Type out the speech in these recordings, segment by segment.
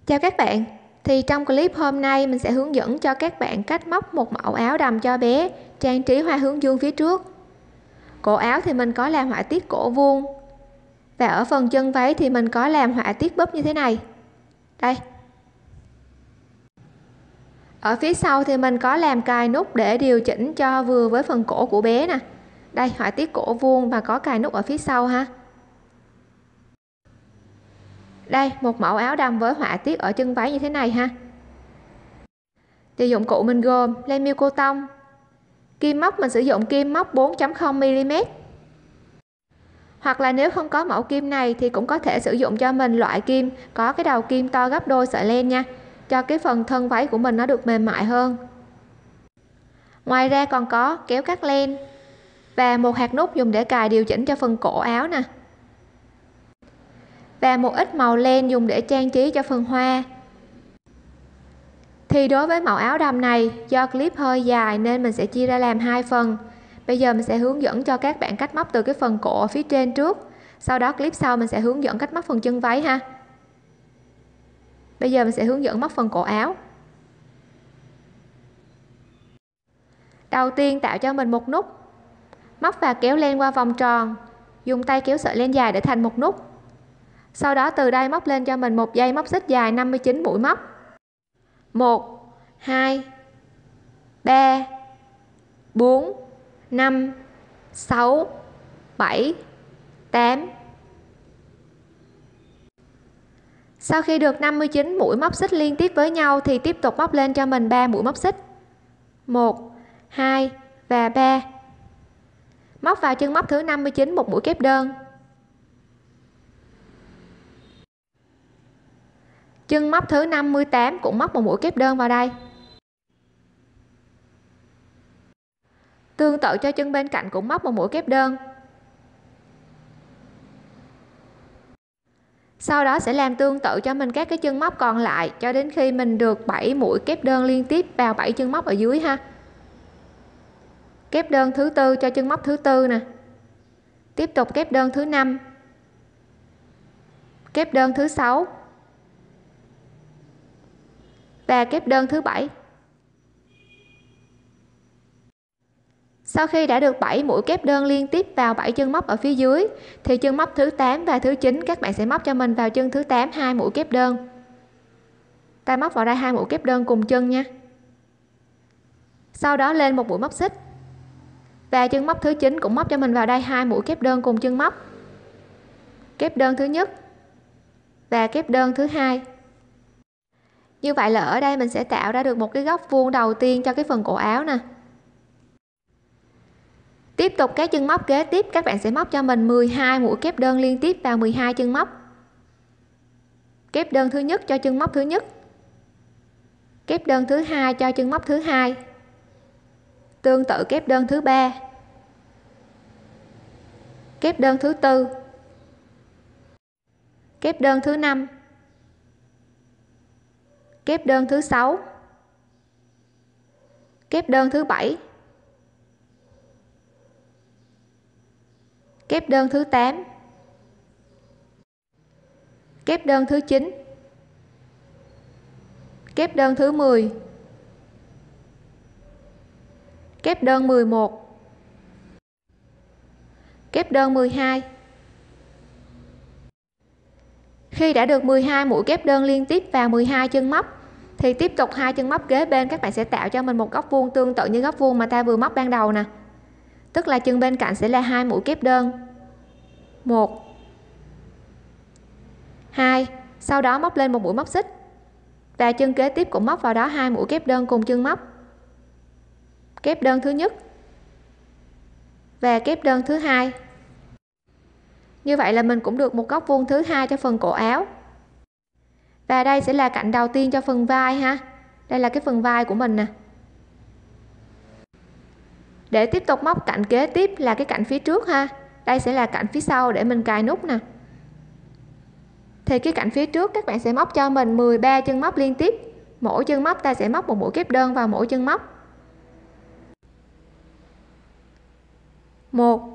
Chào các bạn, thì trong clip hôm nay mình sẽ hướng dẫn cho các bạn cách móc một mẫu áo đầm cho bé, trang trí hoa hướng dương phía trước. Cổ áo thì mình có làm họa tiết cổ vuông, và ở phần chân váy thì mình có làm họa tiết búp như thế này. Đây. Ở phía sau thì mình có làm cài nút để điều chỉnh cho vừa với phần cổ của bé nè. Đây, họa tiết cổ vuông và có cài nút ở phía sau ha. Đây, một mẫu áo đầm với họa tiết ở chân váy như thế này ha. Thì dụng cụ mình gồm len miêu cô tông, kim móc mình sử dụng kim móc 4.0 mm, hoặc là nếu không có mẫu kim này thì cũng có thể sử dụng cho mình loại kim có cái đầu kim to gấp đôi sợi len nha, cho cái phần thân váy của mình nó được mềm mại hơn. Ngoài ra còn có kéo cắt len và một hạt nút dùng để cài điều chỉnh cho phần cổ áo nè, và một ít màu len dùng để trang trí cho phần hoa. Thì đối với mẫu áo đầm này, do clip hơi dài nên mình sẽ chia ra làm hai phần. Bây giờ mình sẽ hướng dẫn cho các bạn cách móc từ cái phần cổ ở phía trên trước, sau đó clip sau mình sẽ hướng dẫn cách móc phần chân váy ha. Bây giờ mình sẽ hướng dẫn móc phần cổ áo. Đầu tiên tạo cho mình một nút, móc và kéo len qua vòng tròn, dùng tay kéo sợi len dài để thành một nút. Sau đó từ đây móc lên cho mình một dây móc xích dài 59 mũi móc. 1 2 3 4 5 6 7 8. Sau khi được 59 mũi móc xích liên tiếp với nhau thì tiếp tục móc lên cho mình 3 mũi móc xích. 1 2 và 3. Móc vào chân móc thứ 59 một mũi kép đơn. Chân móc thứ 58 cũng móc một mũi kép đơn vào đây. Tương tự cho chân bên cạnh cũng móc một mũi kép đơn. Sau đó sẽ làm tương tự cho mình các cái chân móc còn lại cho đến khi mình được 7 mũi kép đơn liên tiếp vào 7 chân móc ở dưới ha. Kép đơn thứ tư cho chân móc thứ tư nè. Tiếp tục kép đơn thứ 5. Kép đơn thứ 6. Và kép đơn thứ 7. Sau khi đã được 7 mũi kép đơn liên tiếp vào 7 chân móc ở phía dưới thì chân móc thứ 8 và thứ 9 các bạn sẽ móc cho mình vào chân thứ 8 2 mũi kép đơn. Ta móc vào đây 2 mũi kép đơn cùng chân nha. Sau đó lên một mũi móc xích. Và chân móc thứ 9 cũng móc cho mình vào đây 2 mũi kép đơn cùng chân móc. Kép đơn thứ nhất và kép đơn thứ hai. Như vậy là ở đây mình sẽ tạo ra được một cái góc vuông đầu tiên cho cái phần cổ áo nè. Tiếp tục các chân móc kế tiếp các bạn sẽ móc cho mình 12 mũi kép đơn liên tiếp vào 12 chân móc. Kép đơn thứ nhất cho chân móc thứ nhất. Kép đơn thứ hai cho chân móc thứ hai. Tương tự kép đơn thứ ba. Kép đơn thứ tư. Kép đơn thứ 5. Kép đơn thứ 6. Kép đơn thứ 7. Kép đơn thứ 8. Kép đơn thứ 9. Kép đơn thứ 10. Kép đơn 11. Kép đơn 12. Khi đã được 12 mũi kép đơn liên tiếp vào 12 chân móc thì tiếp tục hai chân móc kế bên các bạn sẽ tạo cho mình một góc vuông tương tự như góc vuông mà ta vừa móc ban đầu nè. Tức là chân bên cạnh sẽ là 2 mũi kép đơn. 1 2, sau đó móc lên một mũi móc xích. Và chân kế tiếp cũng móc vào đó 2 mũi kép đơn cùng chân móc. Kép đơn thứ nhất và kép đơn thứ hai. Như vậy là mình cũng được một góc vuông thứ hai cho phần cổ áo. Và đây sẽ là cạnh đầu tiên cho phần vai ha. Đây là cái phần vai của mình nè. Để tiếp tục móc cạnh kế tiếp là cái cạnh phía trước ha. Đây sẽ là cạnh phía sau để mình cài nút nè. Thì cái cạnh phía trước các bạn sẽ móc cho mình 13 chân móc liên tiếp. Mỗi chân móc ta sẽ móc một mũi kép đơn vào mỗi chân móc. 1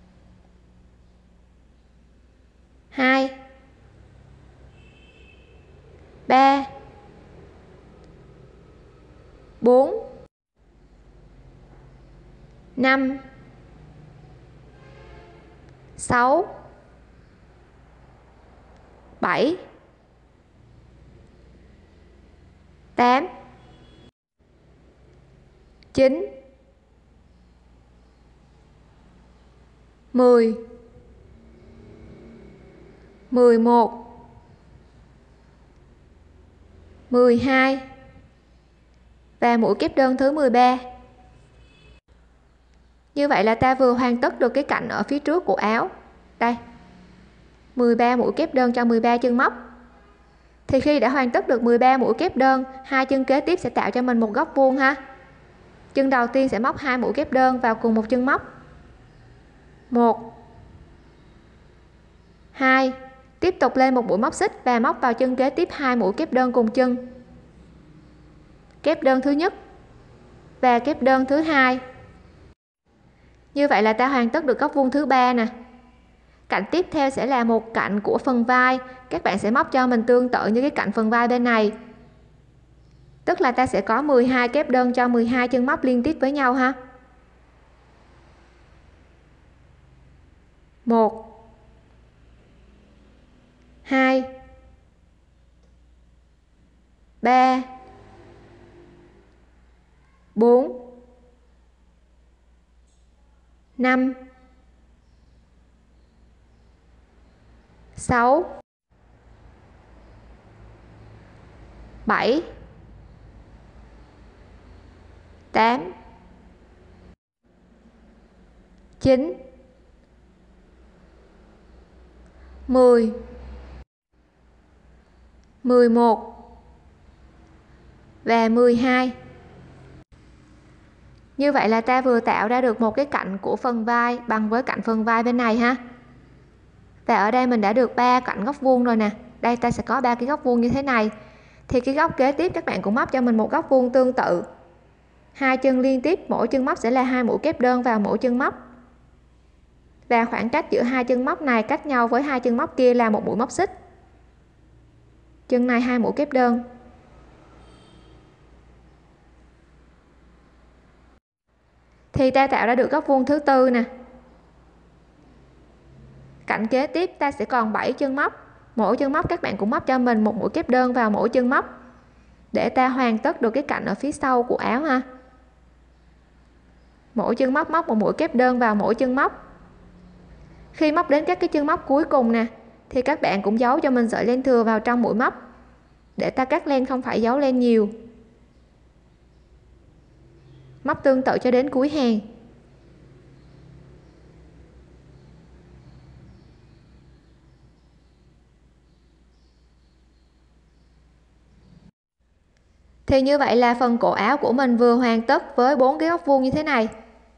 2 3 4 5 6 7 8 9 10 11 12 và mũi kép đơn thứ 13. Như vậy là ta vừa hoàn tất được cái cạnh ở phía trước của áo. Đây, 13 mũi kép đơn cho 13 chân móc. Thì khi đã hoàn tất được 13 mũi kép đơn, hai chân kế tiếp sẽ tạo cho mình một góc vuông ha. Chân đầu tiên sẽ móc 2 mũi kép đơn vào cùng một chân móc. 1 2, tiếp tục lên một mũi móc xích và móc vào chân kế tiếp 2 mũi kép đơn cùng chân. Kép đơn thứ nhất và kép đơn thứ hai. Như vậy là ta hoàn tất được góc vuông thứ 3 nè. Cạnh tiếp theo sẽ là một cạnh của phần vai, các bạn sẽ móc cho mình tương tự như cái cạnh phần vai bên này. Tức là ta sẽ có 12 kép đơn cho 12 chân móc liên tiếp với nhau ha. 1 2 3 4 5 6 7 8 9 10 11 và 12. Như vậy là ta vừa tạo ra được một cái cạnh của phần vai bằng với cạnh phần vai bên này ha. Và ở đây mình đã được 3 cạnh góc vuông rồi nè. Đây ta sẽ có 3 cái góc vuông như thế này. Thì cái góc kế tiếp các bạn cũng móc cho mình một góc vuông tương tự. Hai chân liên tiếp, mỗi chân móc sẽ là 2 mũi kép đơn vào mỗi chân móc. Và khoảng cách giữa hai chân móc này cách nhau với hai chân móc kia là một mũi móc xích. Chân này 2 mũi kép đơn. Thì ta tạo ra được góc vuông thứ tư nè. Cạnh kế tiếp ta sẽ còn 7 chân móc, mỗi chân móc các bạn cũng móc cho mình một mũi kép đơn vào mỗi chân móc để ta hoàn tất được cái cạnh ở phía sau của áo ha. Mỗi chân móc móc một mũi kép đơn vào mỗi chân móc. Khi móc đến các cái chân móc cuối cùng nè thì các bạn cũng giấu cho mình sợi len thừa vào trong mũi móc để ta cắt len không phải giấu len nhiều. Móc tương tự cho đến cuối hàng. Thì như vậy là phần cổ áo của mình vừa hoàn tất với 4 cái góc vuông như thế này.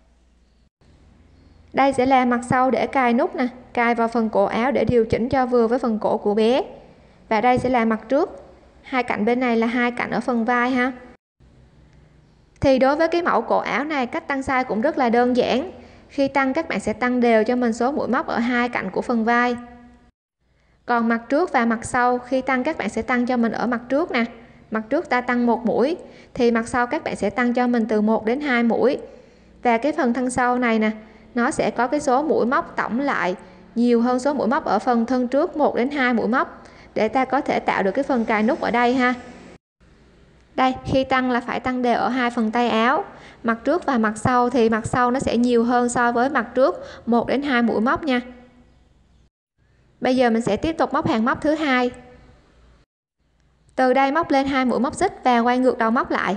Đây sẽ là mặt sau để cài nút nè, cài vào phần cổ áo để điều chỉnh cho vừa với phần cổ của bé. Và đây sẽ là mặt trước. Hai cạnh bên này là hai cạnh ở phần vai ha. Thì đối với cái mẫu cổ áo này, cách tăng size cũng rất là đơn giản. Khi tăng các bạn sẽ tăng đều cho mình số mũi móc ở hai cạnh của phần vai. Còn mặt trước và mặt sau khi tăng các bạn sẽ tăng cho mình ở mặt trước nè. Mặt trước ta tăng 1 mũi thì mặt sau các bạn sẽ tăng cho mình từ 1 đến 2 mũi. Và cái phần thân sau này nè, nó sẽ có cái số mũi móc tổng lại nhiều hơn số mũi móc ở phần thân trước 1 đến 2 mũi móc để ta có thể tạo được cái phần cài nút ở đây ha. Đây, khi tăng là phải tăng đều ở hai phần tay áo. Mặt trước và mặt sau thì mặt sau nó sẽ nhiều hơn so với mặt trước 1 đến 2 mũi móc nha. Bây giờ mình sẽ tiếp tục móc hàng móc thứ hai. Từ đây móc lên 2 mũi móc xích và quay ngược đầu móc lại.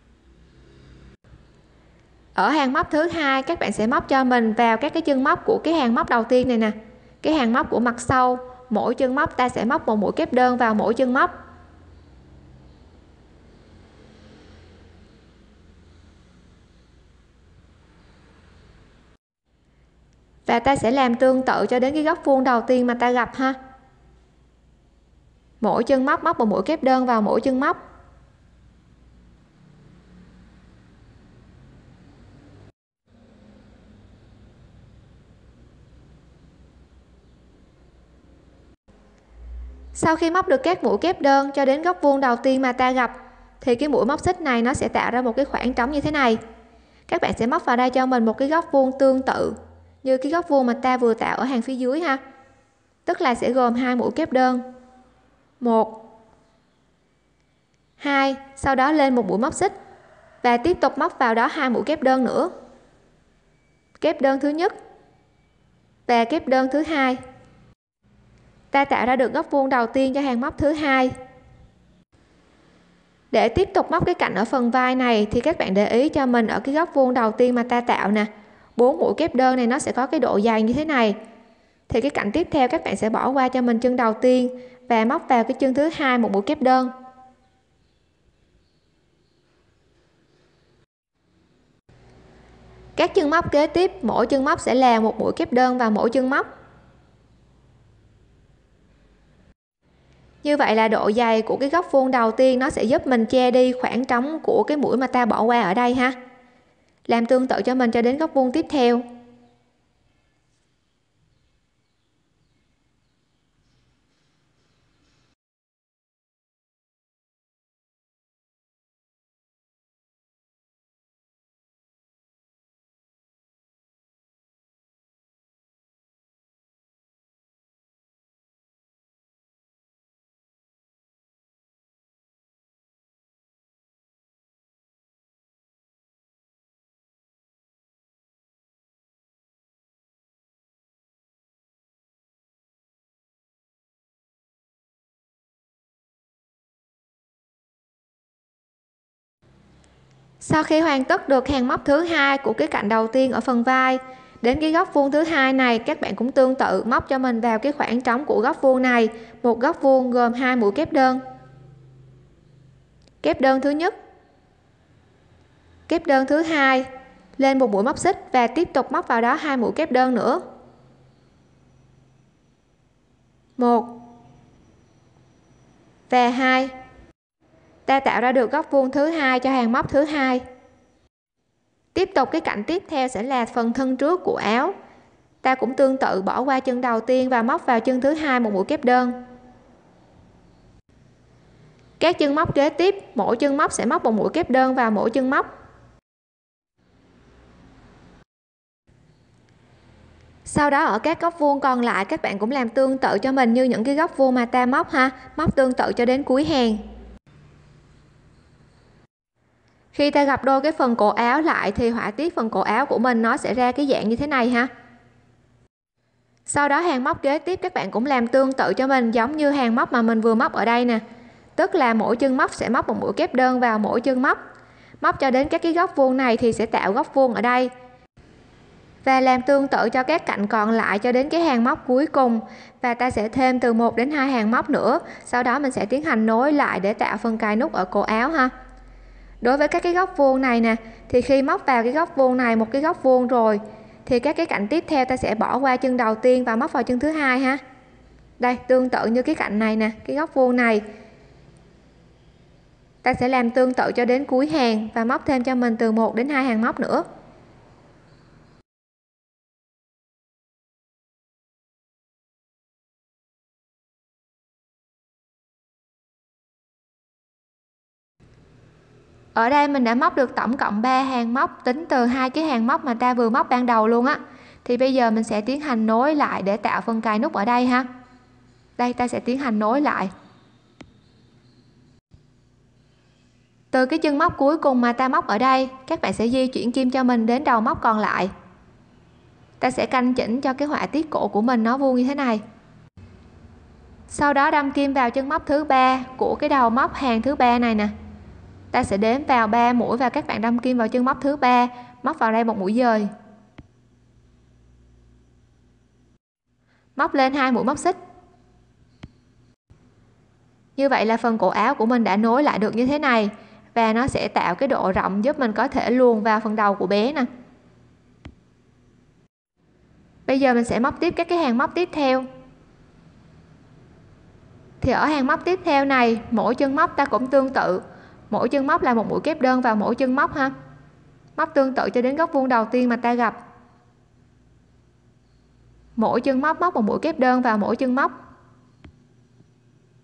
Ở hàng móc thứ hai các bạn sẽ móc cho mình vào các cái chân móc của cái hàng móc đầu tiên này nè. Cái hàng móc của mặt sau, mỗi chân móc ta sẽ móc một mũi kép đơn vào mỗi chân móc. Và ta sẽ làm tương tự cho đến cái góc vuông đầu tiên mà ta gặp ha. Mỗi chân móc móc một mũi kép đơn vào mỗi chân móc. Sau khi móc được các mũi kép đơn cho đến góc vuông đầu tiên mà ta gặp thì cái mũi móc xích này nó sẽ tạo ra một cái khoảng trống như thế này. Các bạn sẽ móc vào đây cho mình một cái góc vuông tương tự như cái góc vuông mà ta vừa tạo ở hàng phía dưới ha. Tức là sẽ gồm 2 mũi kép đơn. 1 2, sau đó lên một mũi móc xích và tiếp tục móc vào đó 2 mũi kép đơn nữa. Kép đơn thứ nhất và kép đơn thứ hai. Ta tạo ra được góc vuông đầu tiên cho hàng móc thứ hai. Để tiếp tục móc cái cạnh ở phần vai này thì các bạn để ý cho mình ở cái góc vuông đầu tiên mà ta tạo nè, 4 mũi kép đơn này nó sẽ có cái độ dày như thế này. Thì cái cạnh tiếp theo các bạn sẽ bỏ qua cho mình chân đầu tiên và móc vào cái chân thứ hai một mũi kép đơn. Các chân móc kế tiếp mỗi chân móc sẽ là một mũi kép đơn vào mỗi chân móc. Như vậy là độ dày của cái góc vuông đầu tiên nó sẽ giúp mình che đi khoảng trống của cái mũi mà ta bỏ qua ở đây ha. Làm tương tự cho mình cho đến góc vuông tiếp theo. Sau khi hoàn tất được hàng móc thứ hai của cái cạnh đầu tiên ở phần vai, đến cái góc vuông thứ hai này các bạn cũng tương tự móc cho mình vào cái khoảng trống của góc vuông này, một góc vuông gồm 2 mũi kép đơn. Kép đơn thứ nhất, kép đơn thứ hai, lên một mũi móc xích và tiếp tục móc vào đó 2 mũi kép đơn nữa. 1 và 2. Ta tạo ra được góc vuông thứ hai cho hàng móc thứ hai. Tiếp tục cái cạnh tiếp theo sẽ là phần thân trước của áo. Ta cũng tương tự bỏ qua chân đầu tiên và móc vào chân thứ hai một mũi kép đơn. Các chân móc kế tiếp mỗi chân móc sẽ móc một mũi kép đơn vào mỗi chân móc. Sau đó ở các góc vuông còn lại các bạn cũng làm tương tự cho mình như những cái góc vuông mà ta móc ha, móc tương tự cho đến cuối hàng. Khi ta gặp đôi cái phần cổ áo lại thì họa tiết phần cổ áo của mình nó sẽ ra cái dạng như thế này ha. Sau đó hàng móc kế tiếp các bạn cũng làm tương tự cho mình giống như hàng móc mà mình vừa móc ở đây nè. Tức là mỗi chân móc sẽ móc một mũi kép đơn vào mỗi chân móc. Móc cho đến các cái góc vuông này thì sẽ tạo góc vuông ở đây. Và làm tương tự cho các cạnh còn lại cho đến cái hàng móc cuối cùng. Và ta sẽ thêm từ 1 đến 2 hàng móc nữa. Sau đó mình sẽ tiến hành nối lại để tạo phần cài nút ở cổ áo ha. Đối với các cái góc vuông này nè thì khi móc vào cái góc vuông này một cái góc vuông rồi thì các cái cạnh tiếp theo ta sẽ bỏ qua chân đầu tiên và móc vào chân thứ hai ha. Đây tương tự như cái cạnh này nè, cái góc vuông này ta sẽ làm tương tự cho đến cuối hàng và móc thêm cho mình từ 1 đến 2 hàng móc nữa. Ở đây mình đã móc được tổng cộng 3 hàng móc tính từ hai cái hàng móc mà ta vừa móc ban đầu luôn á. Thì bây giờ mình sẽ tiến hành nối lại để tạo phần cài nút ở đây ha. Đây ta sẽ tiến hành nối lại. Từ cái chân móc cuối cùng mà ta móc ở đây, các bạn sẽ di chuyển kim cho mình đến đầu móc còn lại. Ta sẽ canh chỉnh cho cái họa tiết cổ của mình nó vuông như thế này. Sau đó đâm kim vào chân móc thứ 3 của cái đầu móc hàng thứ 3 này nè. Ta sẽ đếm vào 3 mũi và các bạn đâm kim vào chân móc thứ 3, móc vào đây một mũi dời. Móc lên 2 mũi móc xích. Như vậy là phần cổ áo của mình đã nối lại được như thế này và nó sẽ tạo cái độ rộng giúp mình có thể luồn vào phần đầu của bé nè. Bây giờ mình sẽ móc tiếp các cái hàng móc tiếp theo. Thì ở hàng móc tiếp theo này, mỗi chân móc ta cũng tương tự, mỗi chân móc là một mũi kép đơn vào mỗi chân móc ha. Móc tương tự cho đến góc vuông đầu tiên mà ta gặp. Mỗi chân móc móc một mũi kép đơn vào mỗi chân móc.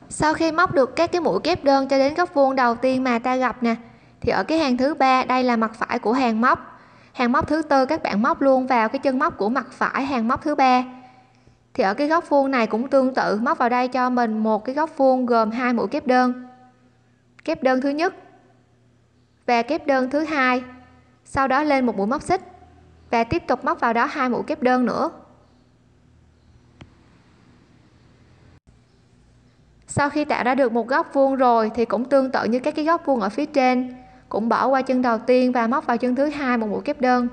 Sau khi móc được các cái mũi kép đơn cho đến góc vuông đầu tiên mà ta gặp nè, thì ở cái hàng thứ ba, đây là mặt phải của hàng móc. Hàng móc thứ tư các bạn móc luôn vào cái chân móc của mặt phải hàng móc thứ ba. Thì ở cái góc vuông này cũng tương tự, móc vào đây cho mình một cái góc vuông gồm 2 mũi kép đơn. Kép đơn thứ nhất và kép đơn thứ hai, sau đó lên một mũi móc xích và tiếp tục móc vào đó 2 mũi kép đơn nữa. Sau khi tạo ra được một góc vuông rồi thì cũng tương tự như các cái góc vuông ở phía trên, cũng bỏ qua chân đầu tiên và móc vào chân thứ hai một mũi kép đơn.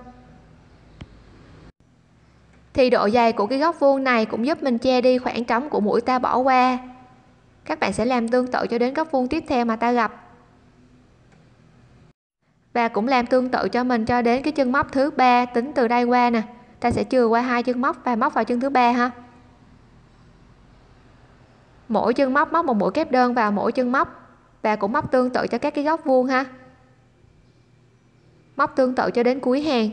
Thì độ dày của cái góc vuông này cũng giúp mình che đi khoảng trống của mũi ta bỏ qua. Các bạn sẽ làm tương tự cho đến góc vuông tiếp theo mà ta gặp. Và cũng làm tương tự cho mình cho đến cái chân móc thứ ba, tính từ đây qua nè. Ta sẽ chừa qua 2 chân móc và móc vào chân thứ ba ha. Mỗi chân móc móc một mũi kép đơn vào mỗi chân móc và cũng móc tương tự cho các cái góc vuông ha. Móc tương tự cho đến cuối hàng.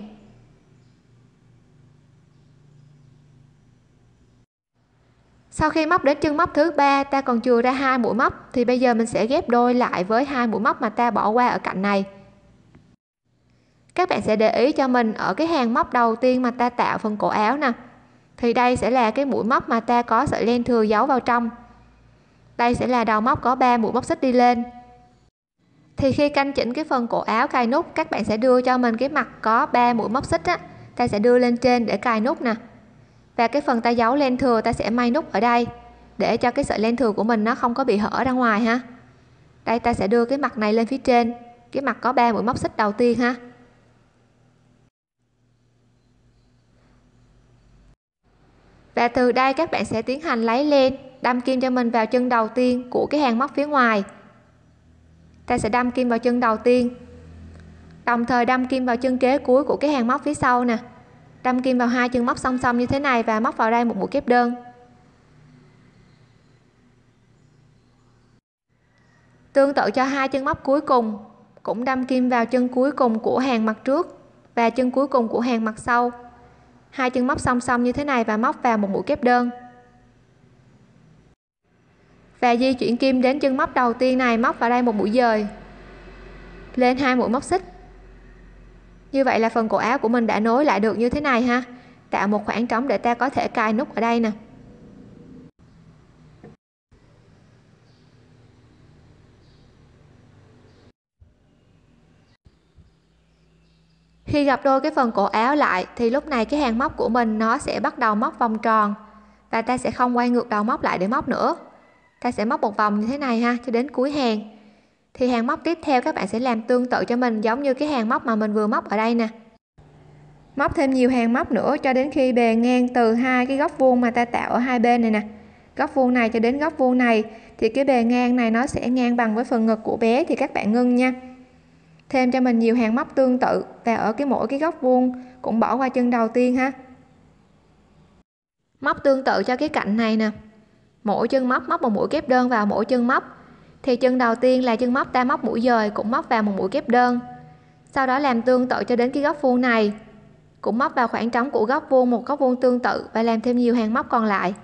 Sau khi móc đến chân móc thứ ba, ta còn chừa ra 2 mũi móc thì bây giờ mình sẽ ghép đôi lại với 2 mũi móc mà ta bỏ qua ở cạnh này. Các bạn sẽ để ý cho mình ở cái hàng móc đầu tiên mà ta tạo phần cổ áo nè, thì đây sẽ là cái mũi móc mà ta có sợi len thừa giấu vào trong. Đây sẽ là đầu móc có 3 mũi móc xích đi lên. Thì khi canh chỉnh cái phần cổ áo cài nút, các bạn sẽ đưa cho mình cái mặt có 3 mũi móc xích á, ta sẽ đưa lên trên để cài nút nè. Và cái phần ta giấu len thừa ta sẽ may nút ở đây để cho cái sợi len thừa của mình nó không có bị hở ra ngoài ha. Đây ta sẽ đưa cái mặt này lên phía trên, cái mặt có 3 mũi móc xích đầu tiên ha. Và từ đây các bạn sẽ tiến hành lấy len, đâm kim cho mình vào chân đầu tiên của cái hàng móc phía ngoài. Ta sẽ đâm kim vào chân đầu tiên, đồng thời đâm kim vào chân kế cuối của cái hàng móc phía sau nè. Đâm kim vào 2 chân móc song song như thế này và móc vào đây một mũi kép đơn. Tương tự cho 2 chân móc cuối cùng, cũng đâm kim vào chân cuối cùng của hàng mặt trước và chân cuối cùng của hàng mặt sau. 2 chân móc song song như thế này và móc vào một mũi kép đơn. Và di chuyển kim đến chân móc đầu tiên này, móc vào đây một mũi dời. Lên 2 mũi móc xích. Như vậy là phần cổ áo của mình đã nối lại được như thế này ha. Tạo một khoảng trống để ta có thể cài nút ở đây nè. Khi gặp đôi cái phần cổ áo lại thì lúc này cái hàng móc của mình nó sẽ bắt đầu móc vòng tròn và ta sẽ không quay ngược đầu móc lại để móc nữa. Ta sẽ móc một vòng như thế này ha cho đến cuối hàng. Thì hàng móc tiếp theo các bạn sẽ làm tương tự cho mình giống như cái hàng móc mà mình vừa móc ở đây nè. Móc thêm nhiều hàng móc nữa cho đến khi bề ngang từ hai cái góc vuông mà ta tạo ở hai bên này nè, góc vuông này cho đến góc vuông này, thì cái bề ngang này nó sẽ ngang bằng với phần ngực của bé thì các bạn ngưng nha. Thêm cho mình nhiều hàng móc tương tự và ở mỗi cái góc vuông cũng bỏ qua chân đầu tiên ha. Móc tương tự cho cái cạnh này nè, mỗi chân móc móc một mũi kép đơn vào mỗi chân móc. Thì chân đầu tiên là chân móc ta móc mũi dời cũng móc vào một mũi kép đơn. Sau đó làm tương tự cho đến cái góc vuông này, cũng móc vào khoảng trống của góc vuông một góc vuông tương tự và làm thêm nhiều hàng móc còn lại.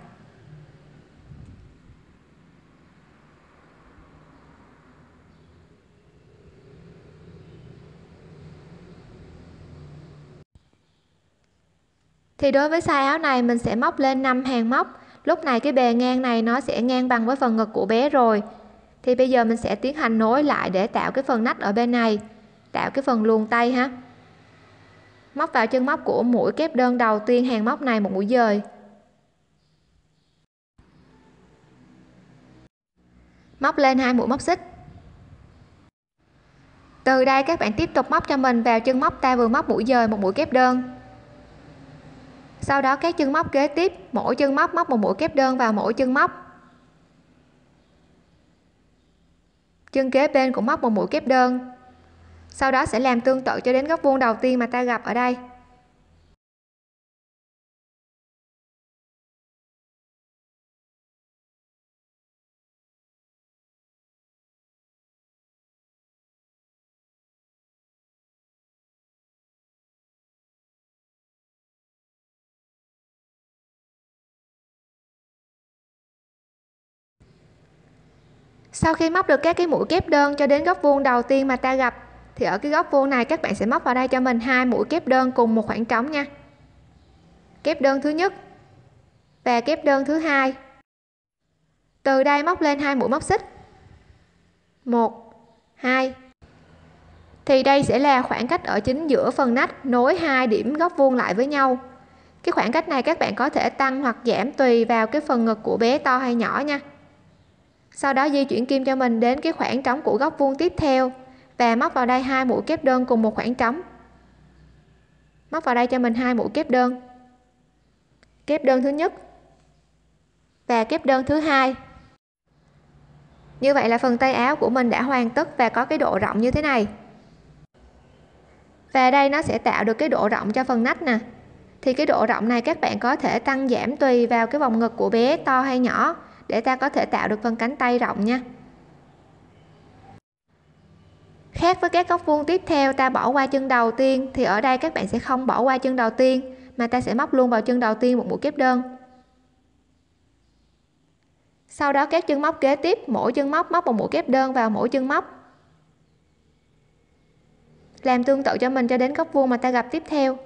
Thì đối với size áo này mình sẽ móc lên 5 hàng móc. Lúc này cái bề ngang này nó sẽ ngang bằng với phần ngực của bé rồi. Thì bây giờ mình sẽ tiến hành nối lại để tạo cái phần nách ở bên này, tạo cái phần luồn tay ha. Móc vào chân móc của mũi kép đơn đầu tiên hàng móc này một mũi dời. Móc lên 2 mũi móc xích. Từ đây các bạn tiếp tục móc cho mình vào chân móc ta vừa móc mũi dời một mũi kép đơn. Sau đó các chân móc kế tiếp, mỗi chân móc móc một mũi kép đơn vào mỗi chân móc. Chân kế bên cũng móc một mũi kép đơn. Sau đó sẽ làm tương tự cho đến góc vuông đầu tiên mà ta gặp ở đây. Sau khi móc được các cái mũi kép đơn cho đến góc vuông đầu tiên mà ta gặp, thì ở cái góc vuông này các bạn sẽ móc vào đây cho mình 2 mũi kép đơn cùng một khoảng trống nha. Kép đơn thứ nhất và kép đơn thứ hai. Từ đây móc lên 2 mũi móc xích. 1, 2. Thì đây sẽ là khoảng cách ở chính giữa phần nách nối hai điểm góc vuông lại với nhau. Cái khoảng cách này các bạn có thể tăng hoặc giảm tùy vào cái phần ngực của bé to hay nhỏ nha. Sau đó di chuyển kim cho mình đến cái khoảng trống của góc vuông tiếp theo và móc vào đây 2 mũi kép đơn cùng một khoảng trống. Móc vào đây cho mình 2 mũi kép đơn. Kép đơn thứ nhất và kép đơn thứ hai. Như vậy là phần tay áo của mình đã hoàn tất và có cái độ rộng như thế này. Và đây nó sẽ tạo được cái độ rộng cho phần nách nè. Thì cái độ rộng này các bạn có thể tăng giảm tùy vào cái vòng ngực của bé to hay nhỏ để ta có thể tạo được phần cánh tay rộng nha. Khác với các góc vuông tiếp theo ta bỏ qua chân đầu tiên, thì ở đây các bạn sẽ không bỏ qua chân đầu tiên mà ta sẽ móc luôn vào chân đầu tiên một mũi kép đơn. Sau đó các chân móc kế tiếp, mỗi chân móc một mũi kép đơn vào mỗi chân móc. Làm tương tự cho mình cho đến góc vuông mà ta gặp tiếp theo.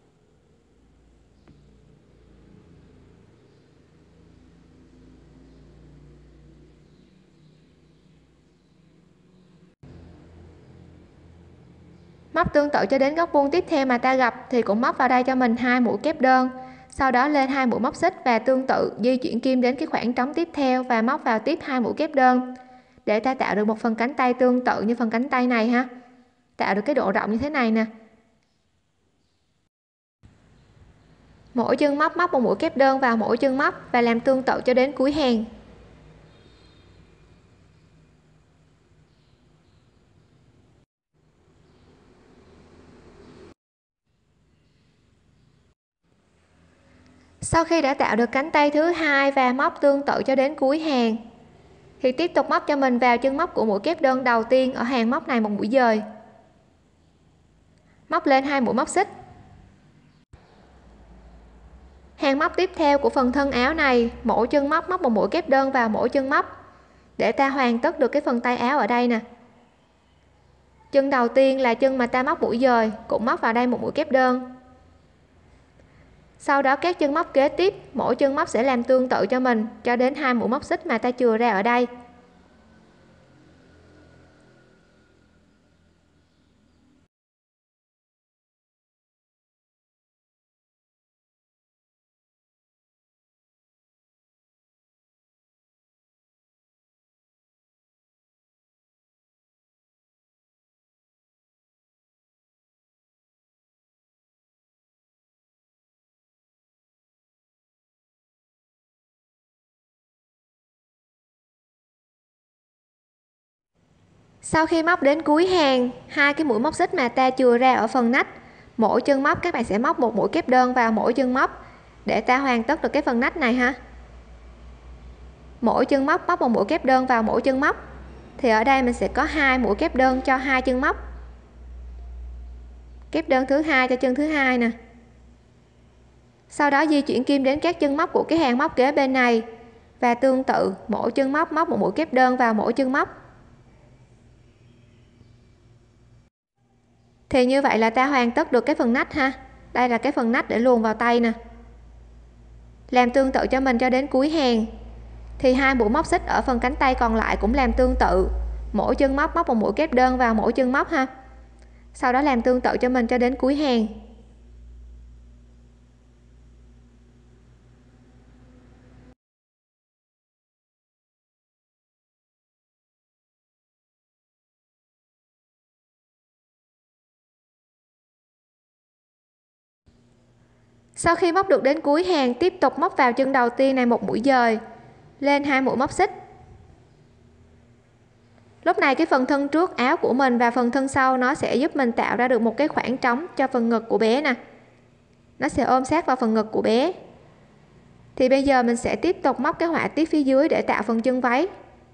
Móc tương tự cho đến góc vuông tiếp theo mà ta gặp thì cũng móc vào đây cho mình 2 mũi kép đơn, sau đó lên 2 mũi móc xích và tương tự di chuyển kim đến cái khoảng trống tiếp theo và móc vào tiếp 2 mũi kép đơn để ta tạo được một phần cánh tay tương tự như phần cánh tay này ha, tạo được cái độ rộng như thế này nè. Mỗi chân móc một mũi kép đơn vào mỗi chân móc và làm tương tự cho đến cuối hàng. Sau khi đã tạo được cánh tay thứ hai và móc tương tự cho đến cuối hàng thì tiếp tục móc cho mình vào chân móc của mũi kép đơn đầu tiên ở hàng móc này một mũi dời. Móc lên 2 mũi móc xích. Hàng móc tiếp theo của phần thân áo này, mỗi chân móc một mũi kép đơn vào mỗi chân móc để ta hoàn tất được cái phần tay áo ở đây nè. Chân đầu tiên là chân mà ta móc mũi dời, cũng móc vào đây một mũi kép đơn. Sau đó các chân móc kế tiếp, mỗi chân móc sẽ làm tương tự cho mình cho đến 2 mũi móc xích mà ta chừa ra ở đây. Sau khi móc đến cuối hàng, hai cái mũi móc xích mà ta chừa ra ở phần nách, mỗi chân móc các bạn sẽ móc một mũi kép đơn vào mỗi chân móc để ta hoàn tất được cái phần nách này ha. Mỗi chân móc một mũi kép đơn vào mỗi chân móc. Thì ở đây mình sẽ có 2 mũi kép đơn cho hai chân móc. Kép đơn thứ hai cho chân thứ hai nè. Sau đó di chuyển kim đến các chân móc của cái hàng móc kế bên này và tương tự mỗi chân móc một mũi kép đơn vào mỗi chân móc. Thì như vậy là ta hoàn tất được cái phần nách ha. Đây là cái phần nách để luồn vào tay nè. Làm tương tự cho mình cho đến cuối hàng. Thì hai mũi móc xích ở phần cánh tay còn lại cũng làm tương tự, mỗi chân móc một mũi kép đơn vào mỗi chân móc ha. Sau đó làm tương tự cho mình cho đến cuối hàng. Sau khi móc được đến cuối hàng, tiếp tục móc vào chân đầu tiên này một mũi dời, lên 2 mũi móc xích. Lúc này cái phần thân trước áo của mình và phần thân sau nó sẽ giúp mình tạo ra được một cái khoảng trống cho phần ngực của bé nè. Nó sẽ ôm sát vào phần ngực của bé. Thì bây giờ mình sẽ tiếp tục móc cái họa tiết phía dưới để tạo phần chân váy.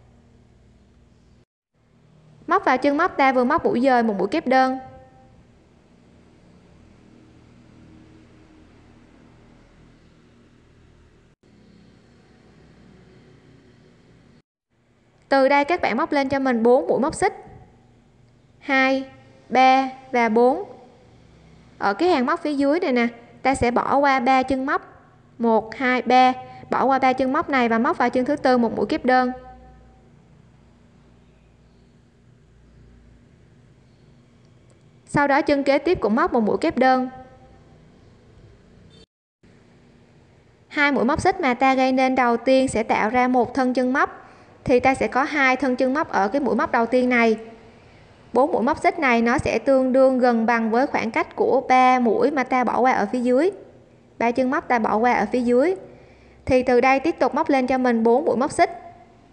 Móc vào chân móc ta vừa móc mũi dời một mũi kép đơn. Từ đây các bạn móc lên cho mình 4 mũi móc xích, 2, 3 và 4. Ở cái hàng móc phía dưới này nè, ta sẽ bỏ qua 3 chân móc, 1 2 3, bỏ qua 3 chân móc này và móc vào chân thứ tư một mũi kép đơn. Sau đó chân kế tiếp cũng móc một mũi kép đơn. 2 mũi móc xích mà ta gây nên đầu tiên sẽ tạo ra một thân chân móc, thì ta sẽ có 2 thân chân móc ở cái mũi móc đầu tiên này. 4 mũi móc xích này nó sẽ tương đương gần bằng với khoảng cách của 3 mũi mà ta bỏ qua ở phía dưới. 3 chân móc ta bỏ qua ở phía dưới. Thì từ đây tiếp tục móc lên cho mình 4 mũi móc xích.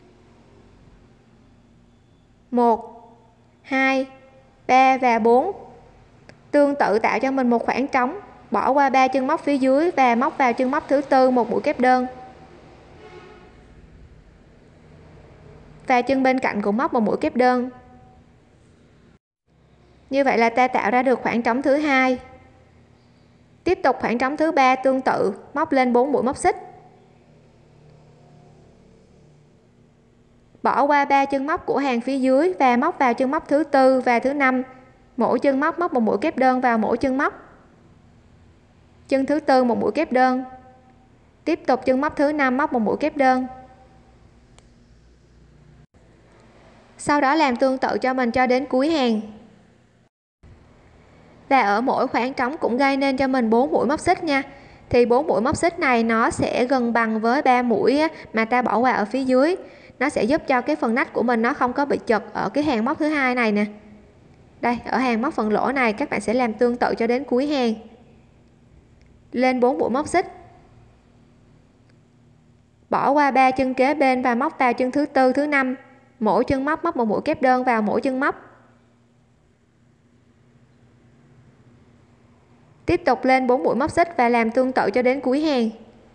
1, 2, 3 và 4. Tương tự tạo cho mình một khoảng trống, bỏ qua 3 chân móc phía dưới và móc vào chân móc thứ tư một mũi kép đơn. Và chân bên cạnh cũng móc một mũi kép đơn. Như vậy là ta tạo ra được khoảng trống thứ hai. Tiếp tục khoảng trống thứ ba tương tự, móc lên 4 mũi móc xích. Bỏ qua 3 chân móc của hàng phía dưới và móc vào chân móc thứ tư và thứ năm. Mỗi chân móc móc một mũi kép đơn vào mỗi chân móc. Chân thứ tư một mũi kép đơn. Tiếp tục chân móc thứ năm móc một mũi kép đơn. Sau đó làm tương tự cho mình cho đến cuối hàng. Và ở mỗi khoảng trống cũng gây nên cho mình 4 mũi móc xích nha. Thì 4 mũi móc xích này nó sẽ gần bằng với 3 mũi mà ta bỏ qua ở phía dưới. Nó sẽ giúp cho cái phần nách của mình nó không có bị chật ở cái hàng móc thứ hai này nè. Đây, ở hàng móc phần lỗ này các bạn sẽ làm tương tự cho đến cuối hàng. Lên 4 mũi móc xích. Bỏ qua 3 chân kế bên và móc vào chân thứ tư, thứ năm. Mỗi chân móc móc một mũi kép đơn vào mỗi chân móc. Tiếp tục lên 4 mũi móc xích và làm tương tự cho đến cuối hàng.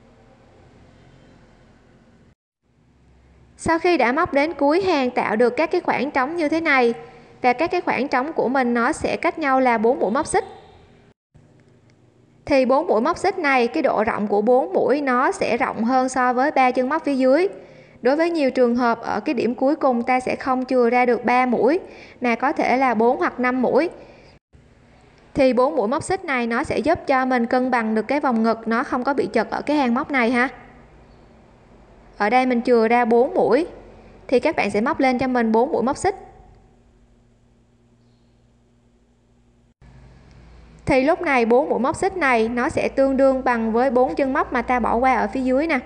Sau khi đã móc đến cuối hàng tạo được các cái khoảng trống như thế này, và các cái khoảng trống của mình nó sẽ cách nhau là 4 mũi móc xích. Thì 4 mũi móc xích này cái độ rộng của 4 mũi nó sẽ rộng hơn so với 3 chân móc phía dưới. Đối với nhiều trường hợp ở cái điểm cuối cùng ta sẽ không chừa ra được 3 mũi mà có thể là 4 hoặc 5 mũi. Thì 4 mũi móc xích này nó sẽ giúp cho mình cân bằng được cái vòng ngực, nó không có bị chật ở cái hàng móc này ha. Ở đây mình chừa ra 4 mũi thì các bạn sẽ móc lên cho mình 4 mũi móc xích. Thì lúc này 4 mũi móc xích này nó sẽ tương đương bằng với 4 chân móc mà ta bỏ qua ở phía dưới nè.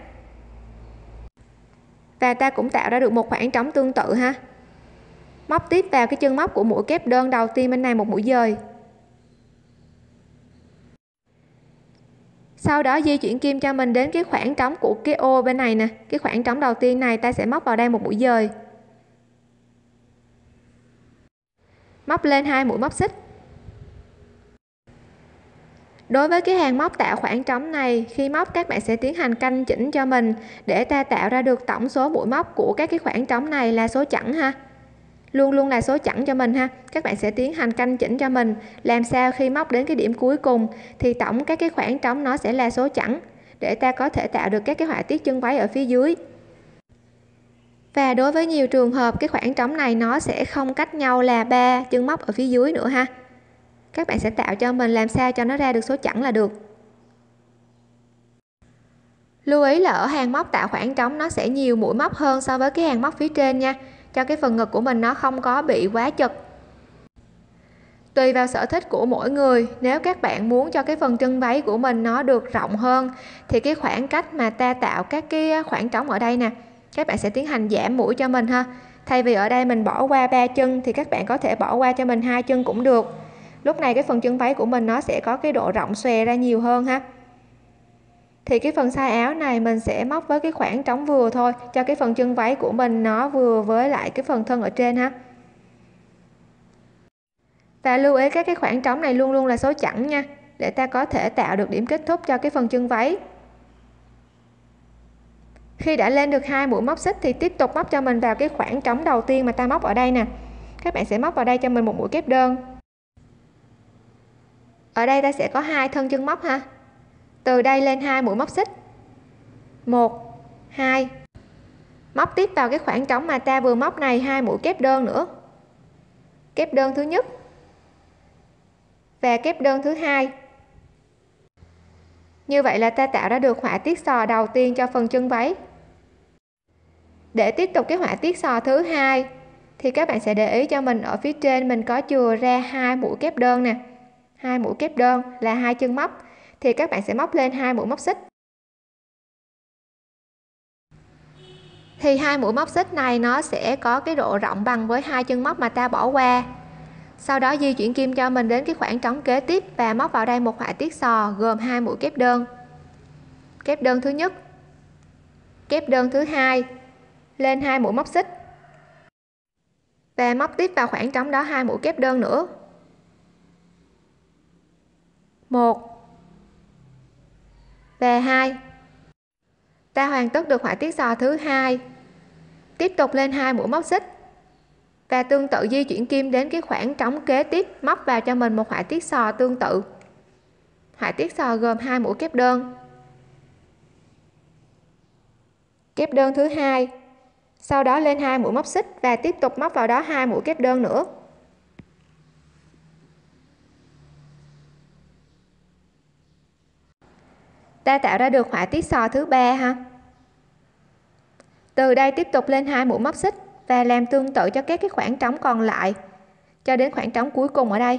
Và ta cũng tạo ra được một khoảng trống tương tự ha. Móc tiếp vào cái chân móc của mũi kép đơn đầu tiên bên này một mũi dời. Sau đó di chuyển kim cho mình đến cái khoảng trống của cái ô bên này nè, cái khoảng trống đầu tiên này ta sẽ móc vào đây một mũi dời. Móc lên 2 mũi móc xích. Đối với cái hàng móc tạo khoảng trống này, khi móc các bạn sẽ tiến hành canh chỉnh cho mình để ta tạo ra được tổng số mũi móc của các cái khoảng trống này là số chẵn ha. Luôn luôn là số chẵn cho mình ha. Các bạn sẽ tiến hành canh chỉnh cho mình làm sao khi móc đến cái điểm cuối cùng thì tổng các cái khoảng trống nó sẽ là số chẵn để ta có thể tạo được các cái họa tiết chân váy ở phía dưới. Và đối với nhiều trường hợp cái khoảng trống này nó sẽ không cách nhau là 3 chân móc ở phía dưới nữa ha. Các bạn sẽ tạo cho mình làm sao cho nó ra được số chẵn là được. Lưu ý là ở hàng móc tạo khoảng trống nó sẽ nhiều mũi móc hơn so với cái hàng móc phía trên nha, cho cái phần ngực của mình nó không có bị quá chật. Tùy vào sở thích của mỗi người, nếu các bạn muốn cho cái phần chân váy của mình nó được rộng hơn thì cái khoảng cách mà ta tạo các cái khoảng trống ở đây nè, các bạn sẽ tiến hành giảm mũi cho mình ha. Thay vì ở đây mình bỏ qua 3 chân thì các bạn có thể bỏ qua cho mình 2 chân cũng được. Lúc này cái phần chân váy của mình nó sẽ có cái độ rộng xòe ra nhiều hơn ha. Thì cái phần size áo này mình sẽ móc với cái khoảng trống vừa thôi, cho cái phần chân váy của mình nó vừa với lại cái phần thân ở trên ha. Và lưu ý các cái khoảng trống này luôn luôn là số chẵn nha, để ta có thể tạo được điểm kết thúc cho cái phần chân váy. Khi đã lên được 2 mũi móc xích thì tiếp tục móc cho mình vào cái khoảng trống đầu tiên mà ta móc ở đây nè. Các bạn sẽ móc vào đây cho mình một mũi kép đơn. Ở đây ta sẽ có 2 thân chân móc ha. Từ đây lên 2 mũi móc xích. 1, 2. Móc tiếp vào cái khoảng trống mà ta vừa móc này 2 mũi kép đơn nữa, kép đơn thứ nhất và kép đơn thứ hai. Như vậy là ta tạo ra được họa tiết sò đầu tiên cho phần chân váy. Để tiếp tục cái họa tiết sò thứ hai thì các bạn sẽ để ý cho mình ở phía trên mình có chừa ra 2 mũi kép đơn nè, 2 mũi kép đơn là 2 chân móc, thì các bạn sẽ móc lên 2 mũi móc xích. Thì 2 mũi móc xích này nó sẽ có cái độ rộng bằng với 2 chân móc mà ta bỏ qua. Sau đó di chuyển kim cho mình đến cái khoảng trống kế tiếp và móc vào đây một họa tiết sò gồm 2 mũi kép đơn. Kép đơn thứ nhất, kép đơn thứ hai, lên 2 mũi móc xích và móc tiếp vào khoảng trống đó 2 mũi kép đơn nữa. 1 và 2. Ta hoàn tất được họa tiết sò thứ hai. Tiếp tục lên 2 mũi móc xích và tương tự di chuyển kim đến cái khoảng trống kế tiếp, móc vào cho mình một họa tiết sò tương tự. Họa tiết sò gồm 2 mũi kép đơn. Kép đơn thứ hai, sau đó lên 2 mũi móc xích và tiếp tục móc vào đó 2 mũi kép đơn nữa. Ta tạo ra được họa tiết sò thứ ba ha. Từ đây tiếp tục lên 2 mũi móc xích và làm tương tự cho các cái khoảng trống còn lại cho đến khoảng trống cuối cùng ở đây.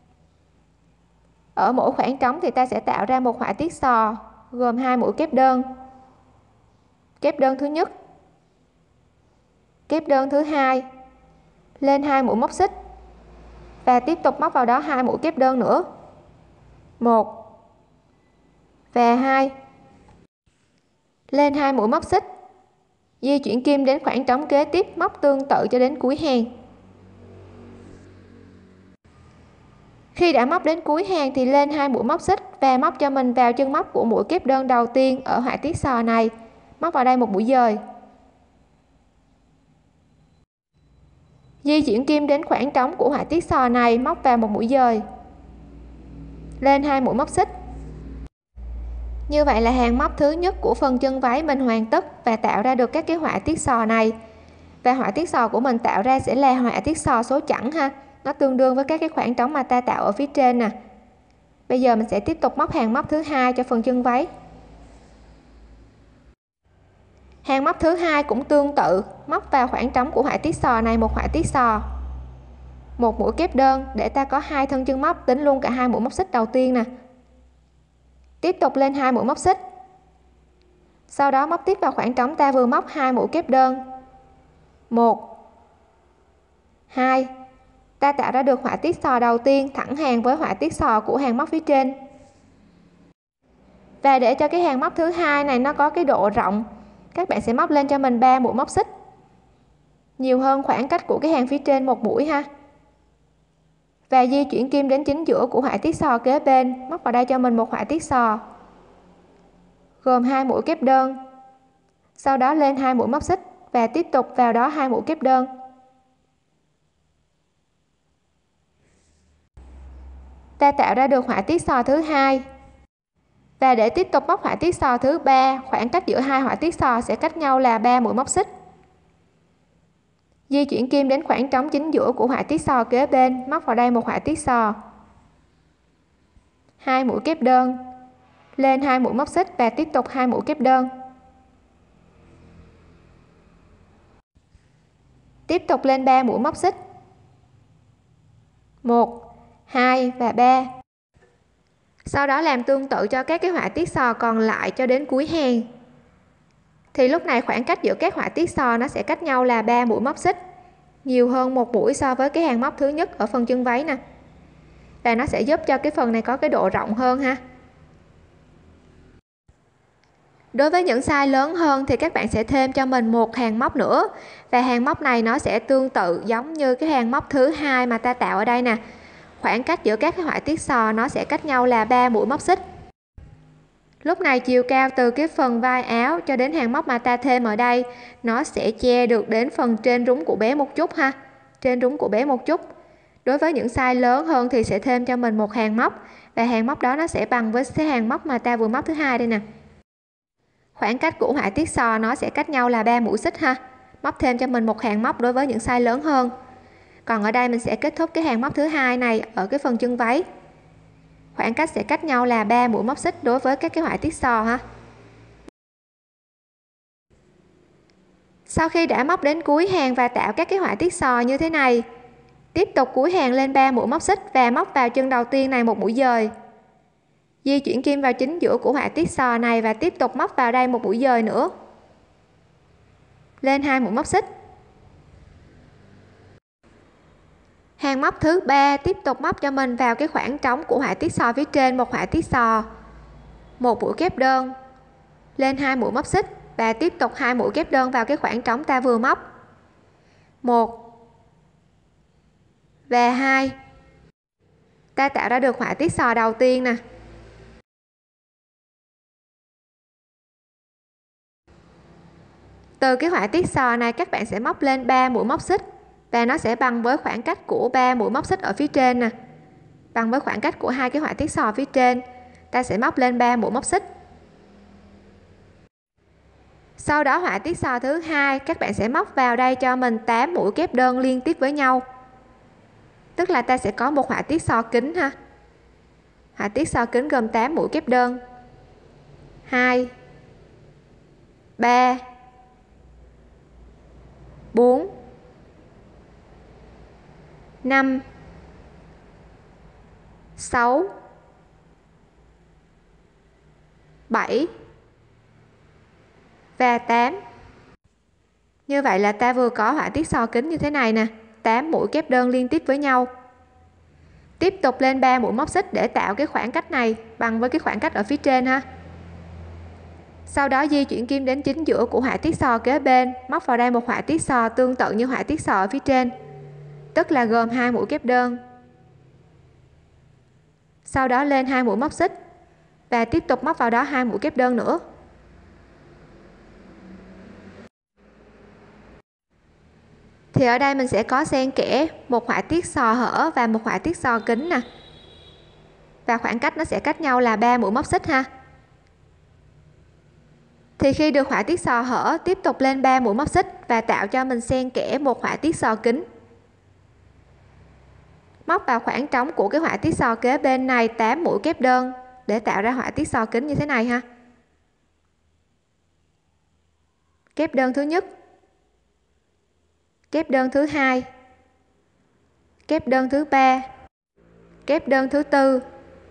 Ở mỗi khoảng trống thì ta sẽ tạo ra một họa tiết sò gồm 2 mũi kép đơn. Kép đơn thứ nhất, kép đơn thứ hai, lên 2 mũi móc xích và tiếp tục móc vào đó 2 mũi kép đơn nữa. 1 và 2. Lên 2 mũi móc xích, di chuyển kim đến khoảng trống kế tiếp, móc tương tự cho đến cuối hàng. Khi đã móc đến cuối hàng thì lên 2 mũi móc xích và móc cho mình vào chân móc của mũi kép đơn đầu tiên ở họa tiết sò này, móc vào đây một mũi dời. Di chuyển kim đến khoảng trống của họa tiết sò này, móc vào một mũi dời. Lên 2 mũi móc xích. Như vậy là hàng móc thứ nhất của phần chân váy mình hoàn tất và tạo ra được các cái họa tiết sò này. Và họa tiết sò của mình tạo ra sẽ là họa tiết sò số chẵn ha. Nó tương đương với các cái khoảng trống mà ta tạo ở phía trên nè. Bây giờ mình sẽ tiếp tục móc hàng móc thứ hai cho phần chân váy. Hàng móc thứ hai cũng tương tự, móc vào khoảng trống của họa tiết sò này một họa tiết sò, một mũi kép đơn để ta có 2 thân chân móc, tính luôn cả 2 mũi móc xích đầu tiên nè. Tiếp tục lên 2 mũi móc xích. Sau đó móc tiếp vào khoảng trống ta vừa móc 2 mũi kép đơn. 1 2. Ta tạo ra được họa tiết sò đầu tiên thẳng hàng với họa tiết sò của hàng móc phía trên. Và để cho cái hàng móc thứ hai này nó có cái độ rộng, các bạn sẽ móc lên cho mình 3 mũi móc xích, nhiều hơn khoảng cách của cái hàng phía trên một mũi ha. Và di chuyển kim đến chính giữa của họa tiết sò kế bên, móc vào đây cho mình một họa tiết sò gồm 2 mũi kép đơn. Sau đó lên 2 mũi móc xích và tiếp tục vào đó 2 mũi kép đơn. Ta tạo ra được họa tiết sò thứ hai. Và để tiếp tục móc họa tiết sò thứ ba, khoảng cách giữa hai họa tiết sò sẽ cách nhau là 3 mũi móc xích. Di chuyển kim đến khoảng trống chính giữa của họa tiết sò kế bên, móc vào đây một họa tiết sò, 2 mũi kép đơn, lên 2 mũi móc xích và tiếp tục 2 mũi kép đơn. Tiếp tục lên 3 mũi móc xích, 1 2 và 3. Sau đó làm tương tự cho các cái họa tiết sò còn lại cho đến cuối hàng. Thì lúc này khoảng cách giữa các họa tiết sò nó sẽ cách nhau là 3 mũi móc xích, nhiều hơn một mũi so với cái hàng móc thứ nhất ở phần chân váy nè. Và nó sẽ giúp cho cái phần này có cái độ rộng hơn ha. Đối với những size lớn hơn thì các bạn sẽ thêm cho mình một hàng móc nữa, và hàng móc này nó sẽ tương tự giống như cái hàng móc thứ hai mà ta tạo ở đây nè. Khoảng cách giữa các cái họa tiết sò nó sẽ cách nhau là 3 mũi móc xích. Lúc này chiều cao từ cái phần vai áo cho đến hàng móc mà ta thêm ở đây nó sẽ che được đến phần trên rúng của bé một chút ha, trên rúng của bé một chút. Đối với những size lớn hơn thì sẽ thêm cho mình một hàng móc, và hàng móc đó nó sẽ bằng với cái hàng móc mà ta vừa móc thứ hai đây nè. Khoảng cách của họa tiết sò nó sẽ cách nhau là 3 mũi xích ha. Móc thêm cho mình một hàng móc đối với những size lớn hơn. Còn ở đây mình sẽ kết thúc cái hàng móc thứ hai này ở cái phần chân váy. Khoảng cách sẽ cách nhau là 3 mũi móc xích đối với các cái họa tiết sò ha. Sau khi đã móc đến cuối hàng và tạo các cái họa tiết sò như thế này, tiếp tục cuối hàng lên 3 mũi móc xích và móc vào chân đầu tiên này một mũi dời. Di chuyển kim vào chính giữa của họa tiết sò này và tiếp tục móc vào đây một mũi dời nữa. Lên 2 mũi móc xích. Hàng móc thứ 3 tiếp tục móc cho mình vào cái khoảng trống của họa tiết sò phía trên một họa tiết sò, một mũi kép đơn, lên 2 mũi móc xích và tiếp tục 2 mũi kép đơn vào cái khoảng trống ta vừa móc. 1 và 2. Ta tạo ra được họa tiết sò đầu tiên nè. Từ cái họa tiết sò này các bạn sẽ móc lên 3 mũi móc xích và nó sẽ bằng với khoảng cách của 3 mũi móc xích ở phía trên nè. Bằng với khoảng cách của hai cái họa tiết sò phía trên, ta sẽ móc lên 3 mũi móc xích. Sau đó họa tiết sò thứ hai các bạn sẽ móc vào đây cho mình 8 mũi kép đơn liên tiếp với nhau. Tức là ta sẽ có một họa tiết sò kính ha. Họa tiết sò kính gồm 8 mũi kép đơn. 2 3 4 5 6 7 và 8. Như vậy là ta vừa có họa tiết sò kính như thế này nè, 8 mũi kép đơn liên tiếp với nhau. Tiếp tục lên 3 mũi móc xích để tạo cái khoảng cách này bằng với cái khoảng cách ở phía trên ha. Sau đó di chuyển kim đến chính giữa của họa tiết sò kế bên, móc vào đây một họa tiết sò tương tự như họa tiết sò ở phía trên, tức là gồm 2 mũi kép đơn. Sau đó lên 2 mũi móc xích và tiếp tục móc vào đó 2 mũi kép đơn nữa. Thì ở đây mình sẽ có xen kẽ một họa tiết sò hở và một họa tiết sò kính nè. Và khoảng cách nó sẽ cách nhau là 3 mũi móc xích ha. Thì khi được họa tiết sò hở, tiếp tục lên 3 mũi móc xích và tạo cho mình xen kẽ một họa tiết sò kính. Móc vào khoảng trống của cái họa tiết sò kế bên này 8 mũi kép đơn để tạo ra họa tiết sò kính như thế này ha. Kép đơn thứ nhất, kép đơn thứ hai, kép đơn thứ ba, kép đơn thứ tư,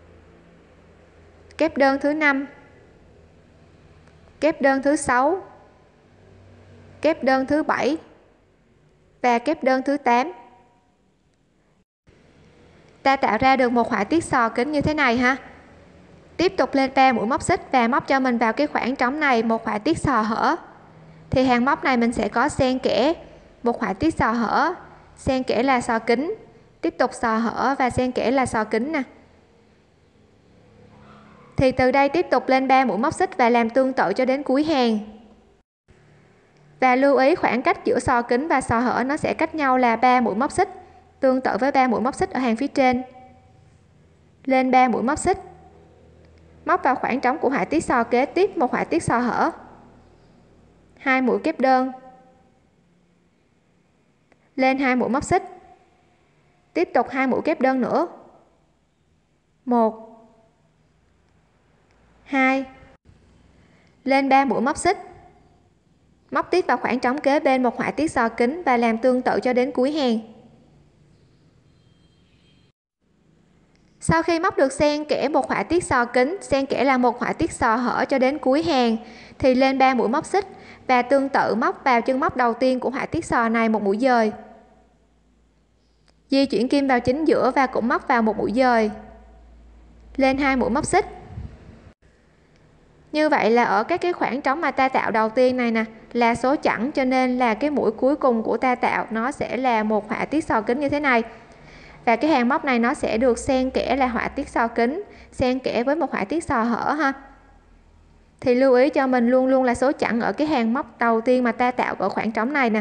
kép đơn thứ 5, kép đơn thứ 6, kép đơn thứ 7 và kép đơn thứ 8. Ta tạo ra được một họa tiết sò kính như thế này ha. Tiếp tục lên 3 mũi móc xích và móc cho mình vào cái khoảng trống này một họa tiết sò hở. Thì hàng móc này mình sẽ có xen kẽ một họa tiết sò hở, xen kẽ là sò kính, tiếp tục sò hở và xen kẽ là sò kính nè. Thì từ đây tiếp tục lên 3 mũi móc xích và làm tương tự cho đến cuối hàng. Và lưu ý khoảng cách giữa sò kính và sò hở nó sẽ cách nhau là 3 mũi móc xích, tương tự với 3 mũi móc xích ở hàng phía trên. Lên 3 mũi móc xích, móc vào khoảng trống của họa tiết sò kế tiếp một họa tiết sò hở, 2 mũi kép đơn, lên 2 mũi móc xích, tiếp tục 2 mũi kép đơn nữa, 1 2, lên 3 mũi móc xích, móc tiếp vào khoảng trống kế bên một họa tiết sò kính và làm tương tự cho đến cuối hàng. Sau khi móc được xen kẽ một họa tiết sò kính, xen kẽ là một họa tiết sò hở cho đến cuối hàng, thì lên 3 mũi móc xích và tương tự móc vào chân móc đầu tiên của họa tiết sò này một mũi dời. Di chuyển kim vào chính giữa và cũng móc vào một mũi dời. Lên 2 mũi móc xích. Như vậy là ở các cái khoảng trống mà ta tạo đầu tiên này nè là số chẵn, cho nên là cái mũi cuối cùng của ta tạo nó sẽ là một họa tiết sò kính như thế này. Và cái hàng móc này nó sẽ được xen kẽ là họa tiết sò kính, xen kẽ với một họa tiết sò hở ha. Thì lưu ý cho mình luôn luôn là số chẵn ở cái hàng móc đầu tiên mà ta tạo ở khoảng trống này nè.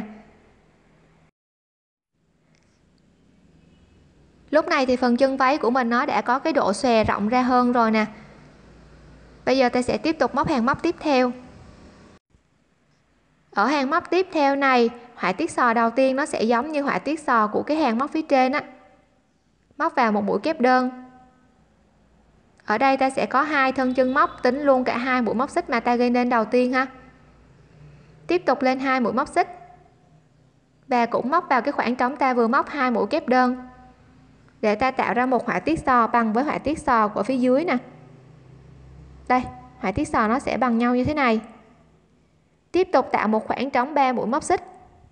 Lúc này thì phần chân váy của mình nó đã có cái độ xòe rộng ra hơn rồi nè. Bây giờ ta sẽ tiếp tục móc hàng móc tiếp theo. Ở hàng móc tiếp theo này, họa tiết sò đầu tiên nó sẽ giống như họa tiết sò của cái hàng móc phía trên á. Móc vào một mũi kép đơn. Ở đây ta sẽ có 2 thân chân móc, tính luôn cả 2 mũi móc xích mà ta gây nên đầu tiên ha. Tiếp tục lên 2 mũi móc xích. Và cũng móc vào cái khoảng trống ta vừa móc 2 mũi kép đơn. Để ta tạo ra một họa tiết sò bằng với họa tiết sò của phía dưới nè. Đây, họa tiết sò nó sẽ bằng nhau như thế này. Tiếp tục tạo một khoảng trống 3 mũi móc xích.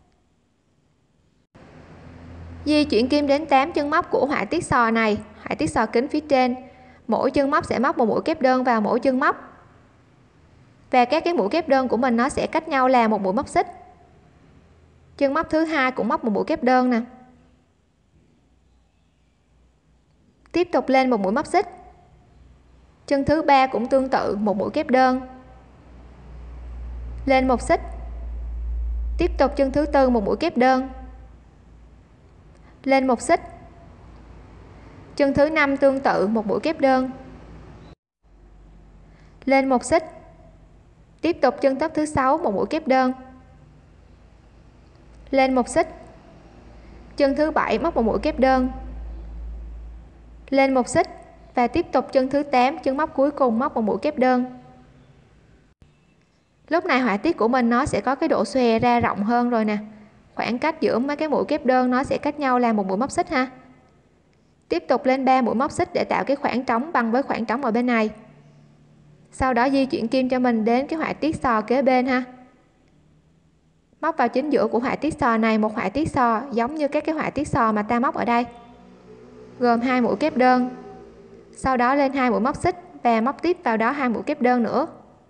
Di chuyển kim đến 8 chân móc của họa tiết sò này, họa tiết sò kính phía trên. Mỗi chân móc sẽ móc một mũi kép đơn vào mỗi chân móc. Và các cái mũi kép đơn của mình nó sẽ cách nhau là một mũi móc xích. Chân móc thứ hai cũng móc một mũi kép đơn nè. Tiếp tục lên một mũi móc xích. Chân thứ ba cũng tương tự, một mũi kép đơn. Lên một xích. Tiếp tục chân thứ tư một mũi kép đơn. Lên một xích. Chân thứ năm tương tự, một mũi kép đơn. Lên một xích. Tiếp tục chân tóc thứ sáu một mũi kép đơn. Lên một xích. Chân thứ bảy móc một mũi kép đơn. Lên một xích và tiếp tục chân thứ 8, chân móc cuối cùng móc một mũi kép đơn. Lúc này họa tiết của mình nó sẽ có cái độ xòe ra rộng hơn rồi nè. Khoảng cách giữa mấy cái mũi kép đơn nó sẽ cách nhau là một mũi móc xích ha. Tiếp tục lên 3 mũi móc xích để tạo cái khoảng trống bằng với khoảng trống ở bên này. Sau đó di chuyển kim cho mình đến cái họa tiết sò kế bên ha. Móc vào chính giữa của họa tiết sò này một họa tiết sò giống như các cái họa tiết sò mà ta móc ở đây. Gồm 2 mũi kép đơn. Sau đó lên 2 mũi móc xích và móc tiếp vào đó 2 mũi kép đơn nữa.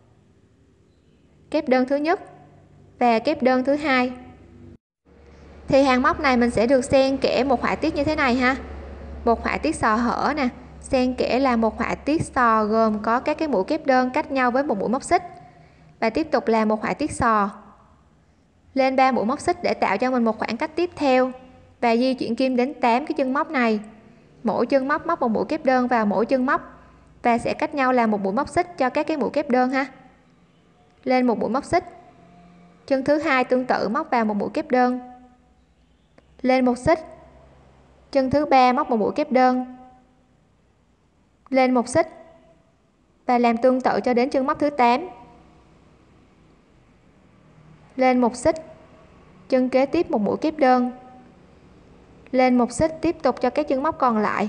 Kép đơn thứ nhất và kép đơn thứ hai. Thì hàng móc này mình sẽ được xen kẽ một họa tiết như thế này ha. Một họa tiết sò hở nè, xen kẽ là một họa tiết sò gồm có các cái mũi kép đơn cách nhau với một mũi móc xích. Và tiếp tục là một họa tiết sò. Lên 3 mũi móc xích để tạo cho mình một khoảng cách tiếp theo và di chuyển kim đến 8 cái chân móc này. Mỗi chân móc móc một mũi kép đơn vào mỗi chân móc và sẽ cách nhau là một mũi móc xích cho các cái mũi kép đơn ha. Lên một mũi móc xích. Chân thứ hai tương tự móc vào một mũi kép đơn. Lên một xích. Chân thứ ba móc một mũi kép đơn. Lên một xích. Và làm tương tự cho đến chân móc thứ 8. Lên một xích. Chân kế tiếp một mũi kép đơn. Lên một xích, tiếp tục cho các chân móc còn lại.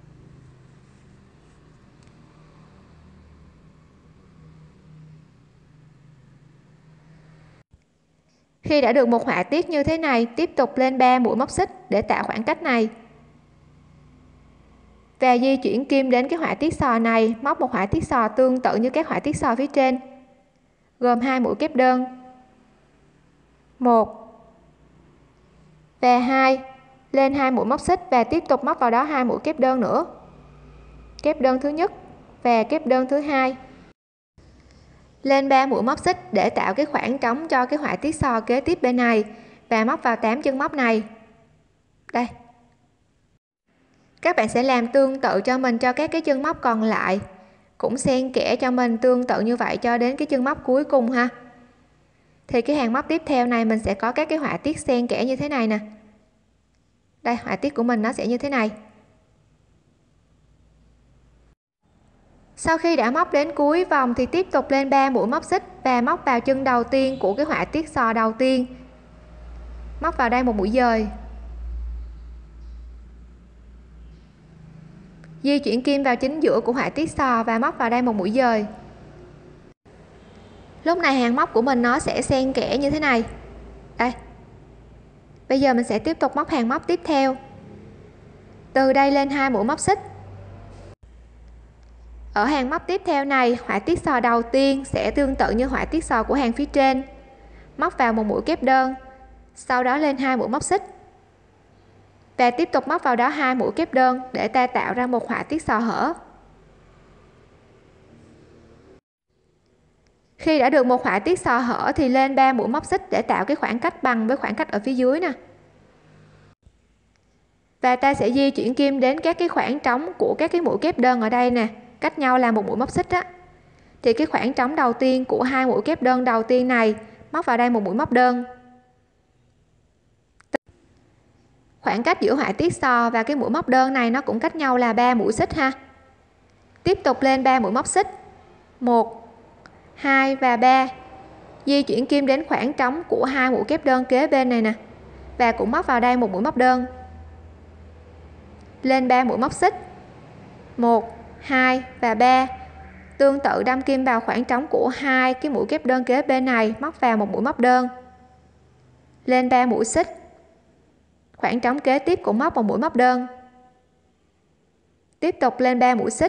Khi đã được một họa tiết như thế này, tiếp tục lên 3 mũi móc xích để tạo khoảng cách này. Và di chuyển kim đến cái họa tiết sò này, móc một họa tiết sò tương tự như các họa tiết sò phía trên. Gồm 2 mũi kép đơn. 1 và 2. Lên 2 mũi móc xích và tiếp tục móc vào đó 2 mũi kép đơn nữa. Kép đơn thứ nhất và kép đơn thứ hai. Lên 3 mũi móc xích để tạo cái khoảng trống cho cái họa tiết sò kế tiếp bên này và móc vào 8 chân móc này. Đây. Các bạn sẽ làm tương tự cho mình cho các cái chân móc còn lại, cũng xen kẽ cho mình tương tự như vậy cho đến cái chân móc cuối cùng ha. Thì cái hàng móc tiếp theo này mình sẽ có các cái họa tiết xen kẽ như thế này nè. Đây, họa tiết của mình nó sẽ như thế này. Sau khi đã móc đến cuối vòng thì tiếp tục lên 3 mũi móc xích và móc vào chân đầu tiên của cái họa tiết sò đầu tiên. Móc vào đây một mũi dời. Di chuyển kim vào chính giữa của họa tiết sò và móc vào đây một mũi dời. Lúc này hàng móc của mình nó sẽ xen kẽ như thế này. Đây. Bây giờ mình sẽ tiếp tục móc hàng móc tiếp theo. Từ đây lên 2 mũi móc xích. Ở hàng móc tiếp theo này, họa tiết sò đầu tiên sẽ tương tự như họa tiết sò của hàng phía trên. Móc vào một mũi kép đơn, sau đó lên 2 mũi móc xích. Và tiếp tục móc vào đó 2 mũi kép đơn để ta tạo ra một họa tiết sò hở. Khi đã được một họa tiết sò hở thì lên 3 mũi móc xích để tạo cái khoảng cách bằng với khoảng cách ở phía dưới nè. Và ta sẽ di chuyển kim đến các cái khoảng trống của các cái mũi kép đơn ở đây nè, cách nhau là một mũi móc xích á. Thì cái khoảng trống đầu tiên của 2 mũi kép đơn đầu tiên này móc vào đây một mũi móc đơn. Khoảng cách giữa họa tiết sò và cái mũi móc đơn này nó cũng cách nhau là 3 mũi xích ha. Tiếp tục lên 3 mũi móc xích, 1, 2 và 3. Di chuyển kim đến khoảng trống của 2 mũi kép đơn kế bên này nè, và cũng móc vào đây một mũi móc đơn. Lên 3 mũi móc xích, 1, 2 và 3. Tương tự đâm kim vào khoảng trống của 2 cái mũi kép đơn kế bên này, móc vào một mũi móc đơn. Lên 3 mũi xích, khoảng trống kế tiếp cũng móc một mũi móc đơn. Tiếp tục lên 3 mũi xích.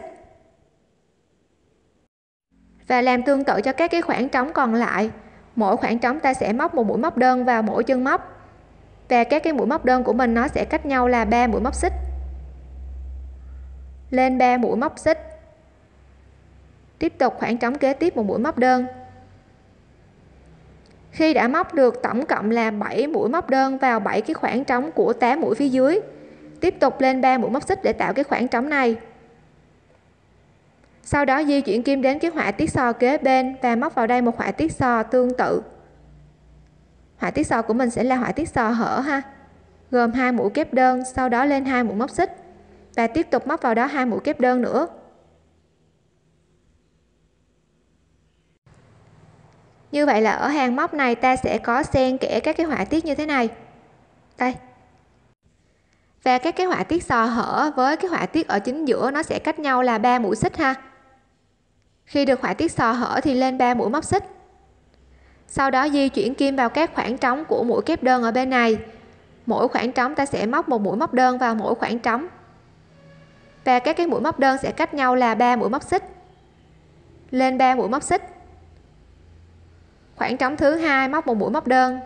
Và làm tương tự cho các cái khoảng trống còn lại. Mỗi khoảng trống ta sẽ móc một mũi móc đơn vào mỗi chân móc. Và các cái mũi móc đơn của mình nó sẽ cách nhau là 3 mũi móc xích. Lên 3 mũi móc xích. Tiếp tục khoảng trống kế tiếp một mũi móc đơn. Khi đã móc được tổng cộng là 7 mũi móc đơn vào 7 cái khoảng trống của 8 mũi phía dưới, tiếp tục lên 3 mũi móc xích để tạo cái khoảng trống này. Sau đó di chuyển kim đến cái họa tiết sò kế bên và móc vào đây một họa tiết sò tương tự. Họa tiết sò của mình sẽ là họa tiết sò hở ha, gồm 2 mũi kép đơn, sau đó lên 2 mũi móc xích và tiếp tục móc vào đó 2 mũi kép đơn nữa. Như vậy là ở hàng móc này ta sẽ có xen kẽ các cái họa tiết như thế này. Đây. Và các cái họa tiết sò hở với cái họa tiết ở chính giữa nó sẽ cách nhau là 3 mũi xích ha. Khi được họa tiết sò hở thì lên 3 mũi móc xích. Sau đó di chuyển kim vào các khoảng trống của mũi kép đơn ở bên này. Mỗi khoảng trống ta sẽ móc một mũi móc đơn vào mỗi khoảng trống. Và các cái mũi móc đơn sẽ cách nhau là 3 mũi móc xích. Lên 3 mũi móc xích. Khoảng trống thứ hai móc một mũi móc đơn.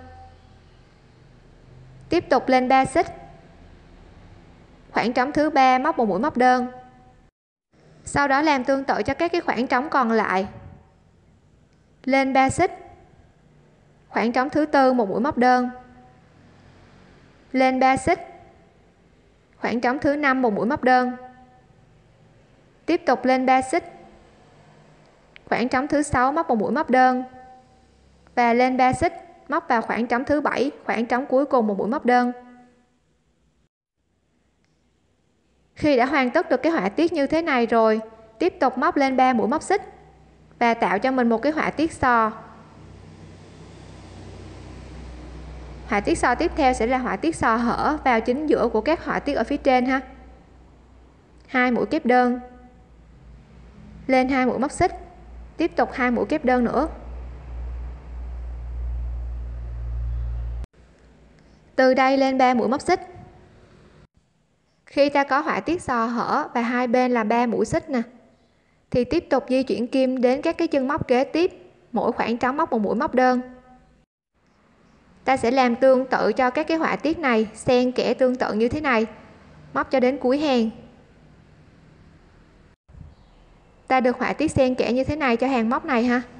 Tiếp tục lên 3 xích. Khoảng trống thứ ba móc một mũi móc đơn. Sau đó làm tương tự cho các cái khoảng trống còn lại. Lên 3 xích. Khoảng trống thứ tư một mũi móc đơn. Lên 3 xích. Khoảng trống thứ năm một mũi móc đơn. Tiếp tục lên 3 xích. Khoảng trống thứ 6 móc một mũi móc đơn. Và lên 3 xích, móc vào khoảng trống thứ 7, khoảng trống cuối cùng một mũi móc đơn. Khi đã hoàn tất được cái họa tiết như thế này rồi, tiếp tục móc lên 3 mũi móc xích và tạo cho mình một cái họa tiết sò. Họa tiết sò tiếp theo sẽ là họa tiết sò hở vào chính giữa của các họa tiết ở phía trên ha. 2 mũi kép đơn. Lên 2 mũi móc xích, tiếp tục 2 mũi kép đơn nữa. Từ đây lên 3 mũi móc xích. Khi ta có họa tiết sò hở và hai bên là 3 mũi xích nè, thì tiếp tục di chuyển kim đến các cái chân móc kế tiếp, mỗi khoảng trống móc một mũi móc đơn. Ta sẽ làm tương tự cho các cái họa tiết này, xen kẽ tương tự như thế này, móc cho đến cuối hàng. Ta được họa tiết xen kẽ như thế này cho hàng móc này ha.